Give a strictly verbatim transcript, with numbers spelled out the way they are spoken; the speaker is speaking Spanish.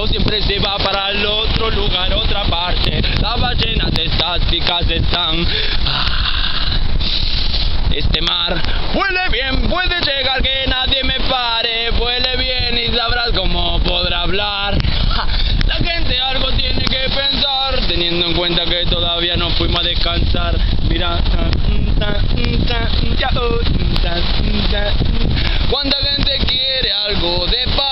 pero siempre se va para el otro lugar, otra parte. Las ballenas estáticas están... Ah, este mar huele bien, puede llegar que nadie me pare. Huele bien y sabrás cómo podrá hablar. Ja, la gente algo tiene que pensar, teniendo en cuenta que todavía no fuimos a descansar. Mira, cuánta gente quiere algo de paz.